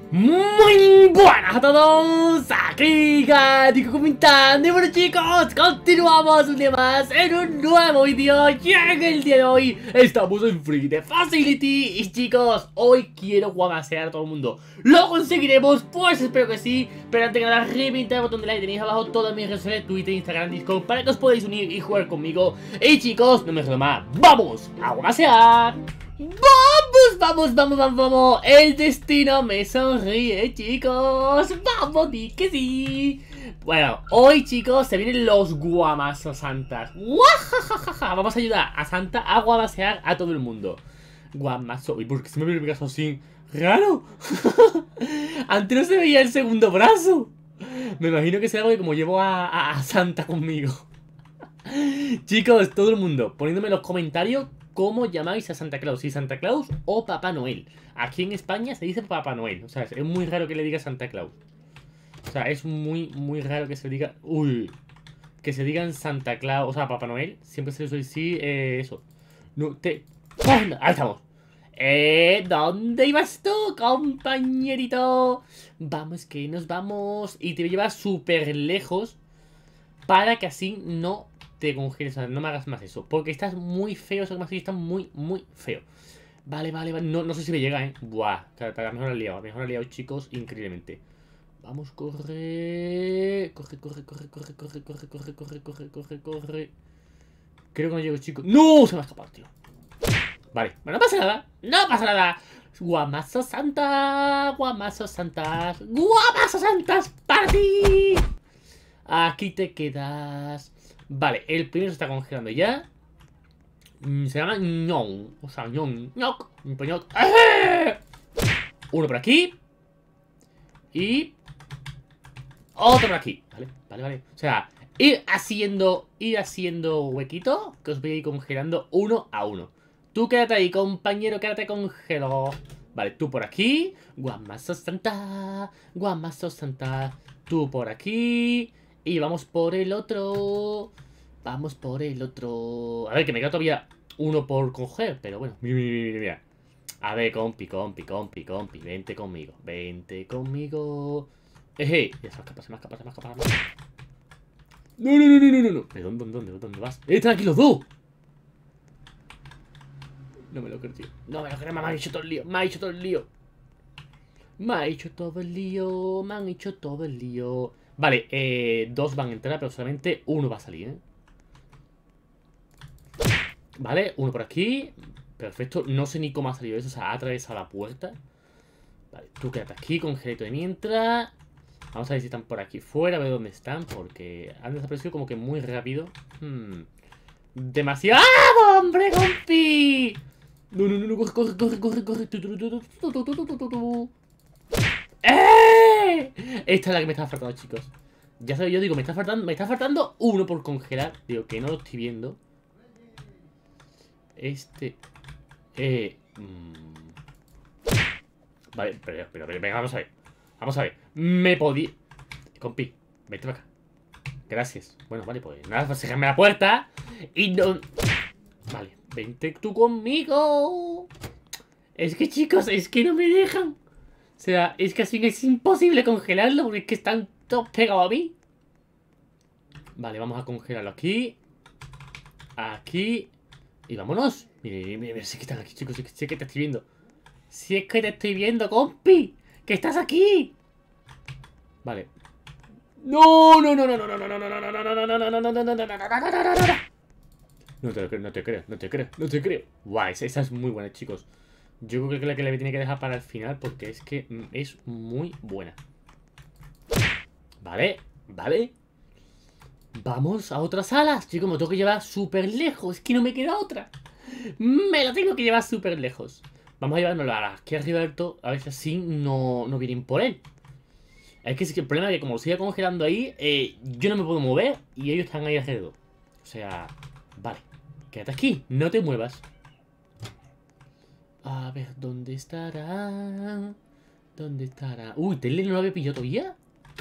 Muy buenas a todos, aquí Gatico comentando. Y bueno chicos, continuamos un día más en un nuevo vídeo. Y en el día de hoy estamos en Free the Facility. Y chicos, hoy quiero guamasear a todo el mundo. ¿Lo conseguiremos? Pues espero que sí. Pero antes que nada, revienta el botón de like. Tenéis abajo todas mis redes sociales, Twitter, Instagram, Discord, para que os podáis unir y jugar conmigo. Y chicos, no me dejo más, ¡vamos a guamasear! ¡Vamos! El destino me sonríe, chicos. ¡Vamos, di que sí! Bueno, hoy, chicos, se vienen los guamasos santas. ¡Guajajajaja! Vamos a ayudar a Santa a guamasear a todo el mundo. Guamaso. ¿Y por qué se me ve el brazo así? ¡Raro! Antes no se veía el segundo brazo. Me imagino que sea algo que como llevo a Santa conmigo. Chicos, todo el mundo, poniéndome en los comentarios cómo llamáis a Santa Claus, si Santa Claus o Papá Noel. Aquí en España se dice Papá Noel, o sea, es muy raro que le diga Santa Claus. O sea, es muy raro que se diga... Uy, que se digan Santa Claus, o sea, Papá Noel. Siempre se dice sí, eso. No te... ¡Anda! Ahí estamos. ¿Dónde ibas tú, compañerito? Vamos que nos vamos. Y te llevas súper lejos para que así no te congeles, o sea, no me hagas más eso. Porque estás muy feo, eso que me has dicho está muy feo. Vale. No sé si me llega, Buah, mejor he liado, chicos, increíblemente. Vamos, corre. Corre. Creo que no llego, chicos. ¡No! Se me ha escapado, tío. Vale, bueno, no pasa nada. Guamazo Santa, guamazo santas para ti. Aquí te quedas. Vale, el primero se está congelando ya. Se llama ñon. O sea, ñon. ñoc. Uno por aquí. Y otro por aquí. Vale. O sea, ir haciendo huequito, que os voy a ir congelando uno a uno. Tú quédate ahí, compañero, quédate congelo. Vale, tú por aquí. Guamazo Santa. Tú por aquí. Y vamos por el otro. A ver, que me queda todavía uno por coger. Pero bueno, mira. A ver, compi. Vente conmigo. Eje. Ya se me escapa. No. ¿Pero dónde vas? ¡Están aquí los dos! No me lo creo, tío. Me han hecho todo el lío. Me han hecho todo el lío. Vale, dos van a entrar, pero solamente uno va a salir, Vale, uno por aquí. Perfecto, no sé ni cómo ha salido eso. O sea, ha atravesado la puerta. Vale, tú quédate aquí, congelito de mientras. Vamos a ver si están por aquí fuera, a ver dónde están, porque han desaparecido como que muy rápido. Demasiado, hombre, compi. No, corre. Esta es la que me estaba faltando, chicos. Ya sabéis, yo digo, me está faltando uno por congelar. Digo, que no lo estoy viendo. Vale, pero, venga, vamos a ver. Me podía... Compi, vete para acá. Gracias. Bueno, vale, pues nada, pues cerrarme la puerta. Y no... Vale, vente tú conmigo. Es que, chicos, es que no me dejan. O sea, es que así es imposible congelarlo porque es que están todos pegados a mí. Vale, vamos a congelarlo aquí. Aquí. Y vámonos. Mira, si es que están aquí, chicos. Si es que te estoy viendo. Si es que te estoy viendo, compi. Que estás aquí. Vale. No. No te creo. Guay, esa es muy buena, chicos. Yo creo que la que le tiene que dejar para el final porque es que es muy buena. Vale. Vamos a otras salas. Chicos, me tengo que llevar súper lejos. Es que no me queda otra. Me lo tengo que llevar súper lejos. Vamos a llevárnoslo aquí arriba del todo. A ver si así no vienen por él. Es que el problema es que como lo siga congelando ahí, yo no me puedo mover y ellos están ahí alrededor. O sea, vale. Quédate aquí, no te muevas. A ver, ¿dónde estará? Uy, ¿Tele no lo había pillado todavía?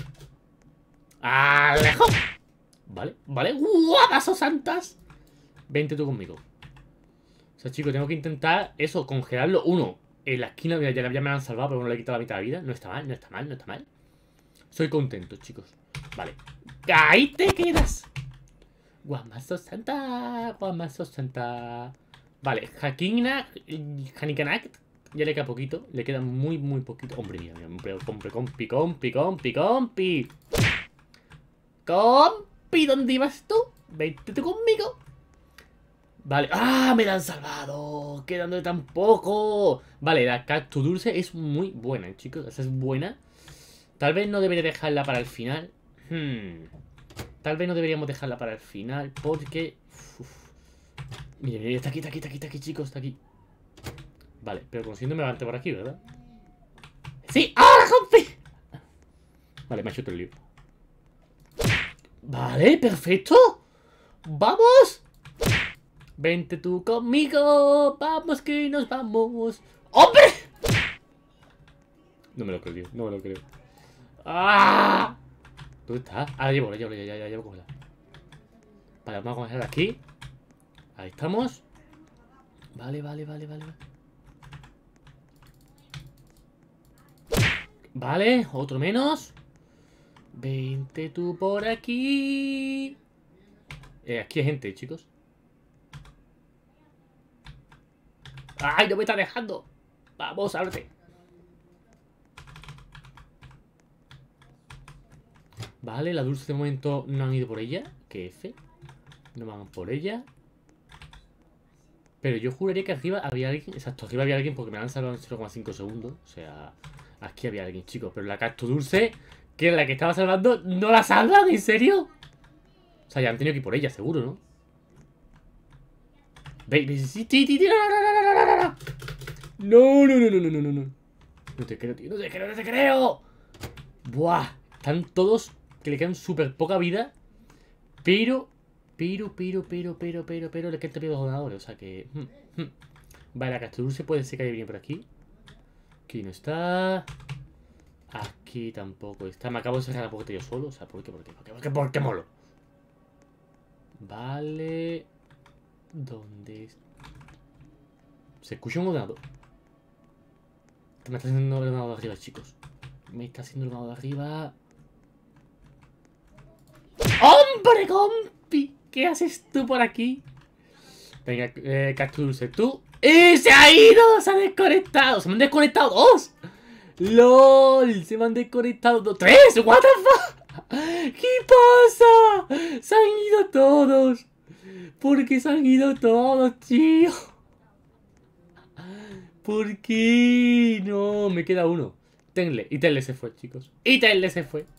¡Alejo! Vale. ¡Guapazos santas! Vente tú conmigo. O sea, chicos, tengo que intentar eso, congelarlo. Uno En la esquina ya me han salvado, pero no le he quitado la mitad de la vida. No está mal, no está mal, no está mal. Soy contento, chicos. Vale. ¡Ahí te quedas! Guamazo Santa. Guamazo Santa. Vale, Hakina. Hanikanak. Ya le queda poquito. Le queda muy, muy poquito. Hombre, mira, compi. Compi, ¿dónde ibas tú? Vente tú conmigo. Vale. ¡Ah! Me la han salvado. Quedándole tan poco. Vale, la cactus dulce es muy buena, chicos. Esa es buena. Tal vez no debería dejarla para el final. Tal vez no deberíamos dejarla para el final. Porque... Mire, está aquí, chicos. Está aquí. Vale, pero consiguiendo me levante por aquí, ¿verdad? ¡Sí! ¡Ah, compi! Vale, me ha hecho todo el lío. Vale, perfecto. ¡Vamos! Vente tú conmigo. Vamos que nos vamos. ¡Hombre! No me lo creo, no me lo creo. ¡Ah! ¿Dónde está? Ah, la llevo, ya llevo cogida. Vale, vamos a cogerla aquí. Ahí estamos. Vale. Vale, otro menos. Vente tú por aquí. Aquí hay gente, chicos. ¡Ay, no me está dejando! Vamos, ábrete. Vale, la dulce de momento no han ido por ella. Que F. No van por ella. Pero yo juraría que arriba había alguien. Exacto, arriba había alguien porque me han salvado en 0,5 segundos. O sea, aquí había alguien, chicos. Pero la cactus dulce, que es la que estaba salvando, ¿no la salvan? ¿En serio? O sea, ya han tenido que ir por ella, seguro, ¿no? No. No te creo, tío. No te creo. Buah. Están todos que le quedan súper poca vida. Pero le quedan también los donadores. O sea que... Vale, la cactus dulce puede ser que haya venido por aquí. Aquí no está. Aquí tampoco está. Me acabo de cerrar la puerta yo solo. O sea, ¿por qué molo? Vale. ¿Dónde está? Se escucha un ordenador. Me está haciendo el ordenador de arriba, chicos. Me está haciendo el ordenador de arriba. ¡Hombre, compi! ¿Qué haces tú por aquí? Venga, cactus dulce, tú. ¡Y se ha ido! ¡Se ha desconectado! ¡Se me han desconectado dos! ¡LOL! Se me han desconectado dos. ¡Tres! ¿What the fuck? ¿Qué pasa? Se han ido todos. ¿Por qué se han ido todos, tío? ¿Por qué? No, me queda uno. Tenle. Y Tenle se fue, chicos. Y Tenle se fue.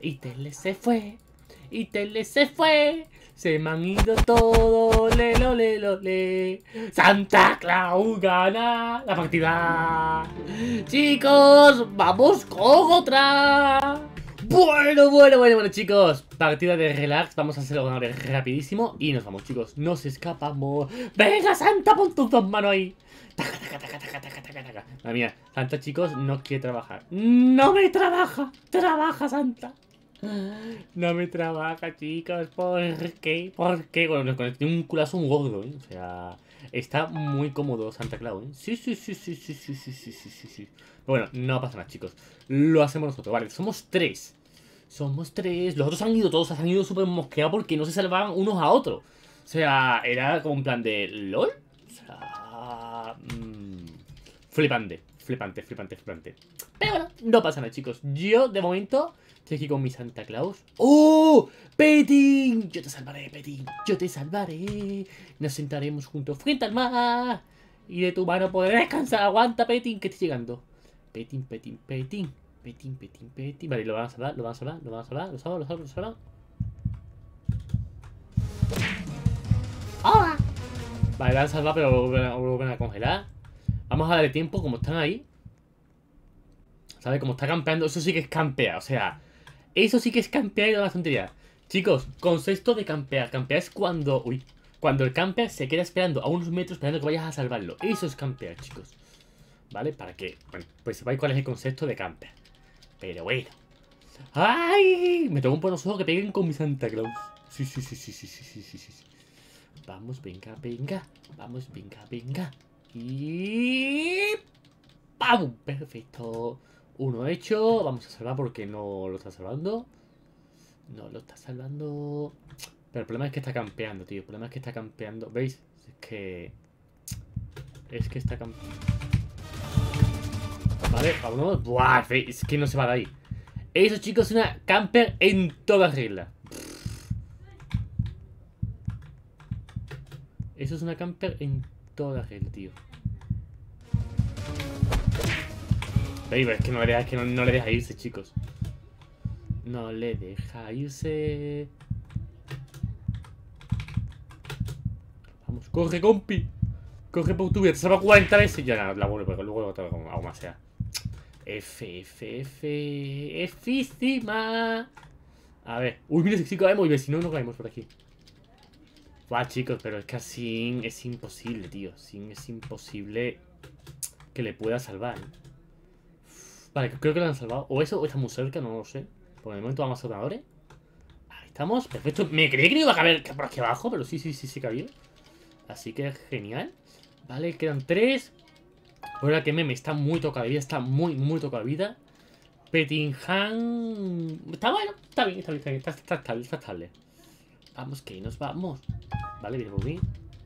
Se me han ido todos. Le. Santa Claus gana la partida. Chicos, vamos con otra. Bueno, chicos. Partida de relax. Vamos a hacerlo rapidísimo. Y nos vamos, chicos. Nos escapamos. Venga, Santa, pon tus dos manos ahí. Madre mía, Santa, chicos, no quiere trabajar. No me trabaja. Trabaja, Santa. No me trabaja, chicos. ¿Por qué? Bueno, nos conecté un culazo un gordo, ¿eh? O sea, está muy cómodo Santa Claus, ¿eh? Sí. Pero bueno, no pasa nada, chicos. Lo hacemos nosotros. Vale, somos tres. Los otros han ido, todos han ido súper mosqueados porque no se salvaban unos a otros. O sea, era como un plan de... ¿LOL? O sea... Flipante. Pero bueno, no pasa nada, chicos. Yo, de momento, estoy aquí con mi Santa Claus. ¡Oh! ¡Petín! Yo te salvaré, Petín. Yo te salvaré. Nos sentaremos juntos frente al mar. Y de tu mano podré descansar. Aguanta, Petín, que estoy llegando. Petín. Vale, lo van a salvar. Lo salvan. ¡Hola! Vale, lo van a salvar, pero lo vuelven a congelar. Vamos a darle tiempo, como están ahí. ¿Sabes? Como está campeando, eso sí que es campear. O sea, eso sí que es campear y no una tontería. Chicos, concepto de campear. Campear es cuando... Cuando el camper se queda esperando a unos metros esperando que vayas a salvarlo. Eso es campear, chicos. ¿Vale? Para que, bueno, pues sepáis cuál es el concepto de camper. Pero bueno. ¡Ay! Me tengo un buenos ojos que peguen con mi Santa Claus. Sí. Vamos, venga. Vamos, venga. Y... ¡Pam! Perfecto. Uno hecho. Vamos a salvar porque no lo está salvando. No lo está salvando. Pero el problema es que está campeando, tío. El problema es que está campeando. ¿Veis? Es que está campeando. Vale, vámonos. Buah, es que no se va de ahí. Eso, chicos, es una camper en toda regla. Eso es una camper en toda regla, tío. ¿Veis? Es que no le deja irse, chicos. No le deja irse. Vamos, corre, compi. Corre por tu vida. Te salva 40 veces. Ya nada, la vuelvo, porque luego hago más sea. Efísima. A ver. Uy, mira, si caemos y si no, no caemos por aquí. Buah, chicos, pero es que así es imposible, tío. Así es imposible que le pueda salvar, ¿eh? Vale, creo que lo han salvado. O eso, o está muy cerca, no lo sé. Por el momento vamos a ordenadores. Ahí estamos, perfecto. Me creí que no iba a caber por aquí abajo, pero sí cabía. Así que genial. Vale, quedan 3. Ahora que Meme está muy tocado de vida. Está muy tocado de vida. Pettingham está bueno, está bien. Está estable. Vamos, que nos vamos. Vale, viene por mí.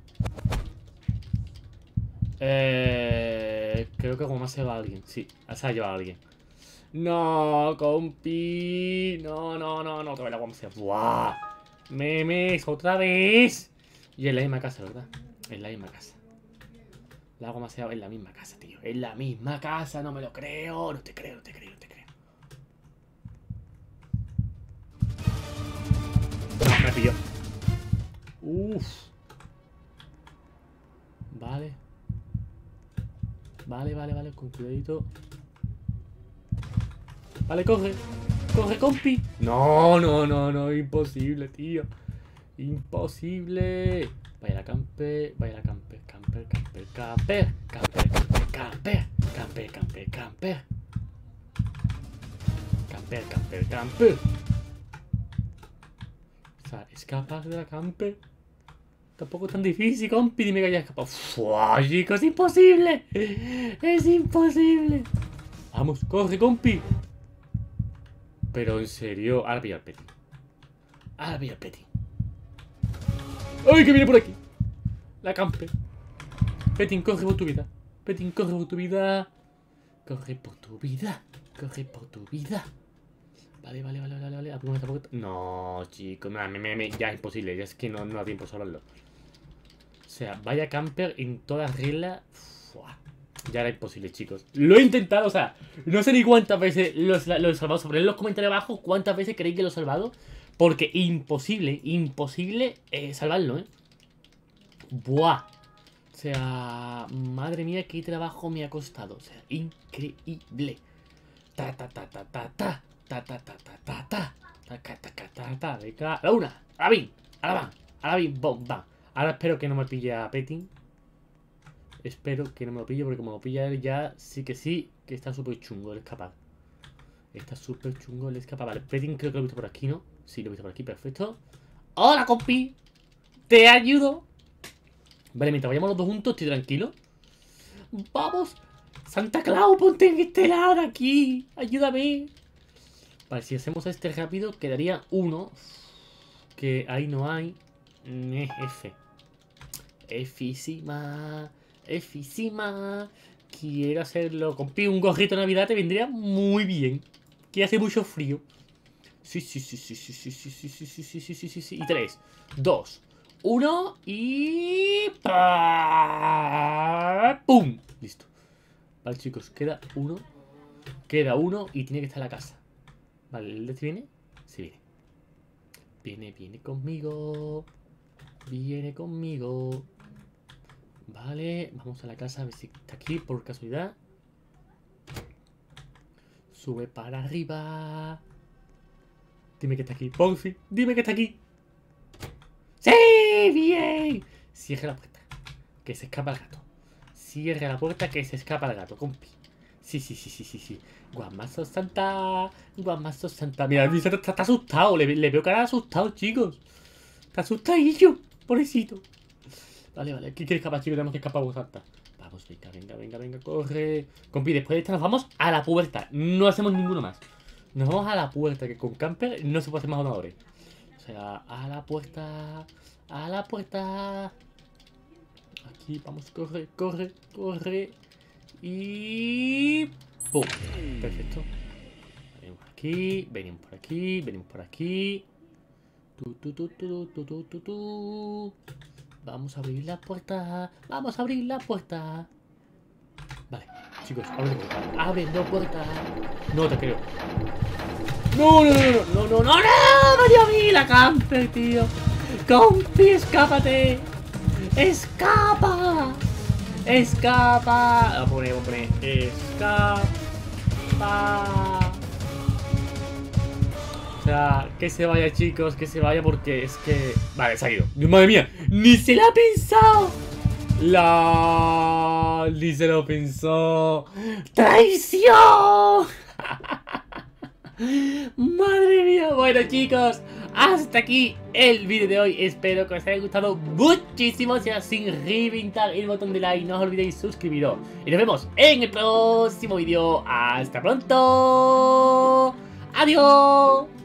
Creo que como más se va alguien. Sí, se ha llevado a alguien. No, compi. No. Otra vez la guamacea. ¡Buah! Memes, otra vez. Y en la misma casa, ¿verdad? En la misma casa. La guamacea en la misma casa, tío. En la misma casa, no me lo creo. No te creo. No, me pilló. Uff. Vale, con cuidadito. Vale, corre, compi. No, imposible, tío. Imposible. Vaya la camper. O sea, escapar de la camper. Tampoco es tan difícil, compi. Dime que haya escapado. ¡Fua, chicos! ¡Es imposible! ¡Es imposible! Vamos, corre, compi. Pero en serio, ahora pilla el Petting. ¡Ay, que viene por aquí! La camper. Petting, corre por tu vida. Corre por tu vida. Vale. No, chicos, ya es imposible. Ya es que no da tiempo a salvarlo. O sea, vaya camper en todas reglas. Ya era imposible, chicos. Lo he intentado, o sea, no sé ni cuántas veces lo he salvado. Sobre en los comentarios abajo cuántas veces creéis que lo he salvado. Porque imposible salvarlo, ¿eh? Buah. O sea, madre mía, qué trabajo me ha costado. O sea, increíble. Venga, a la una, a la bin, bom, bam. Ahora espero que no me pille a Petting. Espero que no me lo pille, porque como lo pilla él ya sí, que está súper chungo el escapar. Vale, Petting creo que lo he visto por aquí, ¿no? Sí, lo he visto por aquí, perfecto. ¡Hola, compi! ¡Te ayudo! Vale, mientras vayamos los dos juntos, estoy tranquilo. ¡Vamos! ¡Santa Claus, ponte en este lado de aquí! ¡Ayúdame! Vale, si hacemos este rápido, quedaría uno. Que ahí no hay. F. Efísima. Quiero hacerlo. Compi, un gorrito de Navidad te vendría muy bien. Que hace mucho frío. Sí. Y 3, 2, 1 y... ¡pum! Listo. Vale, chicos, queda uno y tiene que estar en la casa. Vale, ¿el de este viene? Sí, viene. Viene conmigo. Vale, vamos a la casa a ver si está aquí por casualidad. Sube para arriba. Dime que está aquí, Ponzi. Dime que está aquí. ¡Sí! ¡Bien! Cierra la puerta, que se escapa el gato. Cierra la puerta, que se escapa el gato, compi. Sí. Guamazo Santa. Mira, el Santa está asustado. Le veo cara asustado, chicos. Está asustadillo, pobrecito. Vale, ¿qué quiere escapar, chicos? Tenemos que escapar, Santa. Vamos, venga, corre. Compi, después de esta nos vamos a la puerta. No hacemos ninguno más. Nos vamos a la puerta, que con camper no se puede hacer más donadores. O sea, a la puerta. A la puerta. Aquí, vamos, corre. Y... ¡pum! Perfecto. Venimos por aquí. Vamos a abrir la puerta. Vale, chicos, abriendo puerta. No te creo. No, María mía, la camper, tío. Compi, escápate. Escapa. Vamos a poner, escapa. O sea, que se vaya, chicos, que se vaya porque es que... Vale, se ha ido. ¡Madre mía! ¡Ni se la ha pensado! Ni se lo pensó. ¡Traición! Madre mía. Bueno, chicos, hasta aquí el vídeo de hoy. Espero que os haya gustado muchísimo. Si es así, reventar el botón de like. No os olvidéis suscribiros. Y nos vemos en el próximo vídeo. ¡Hasta pronto! ¡Adiós!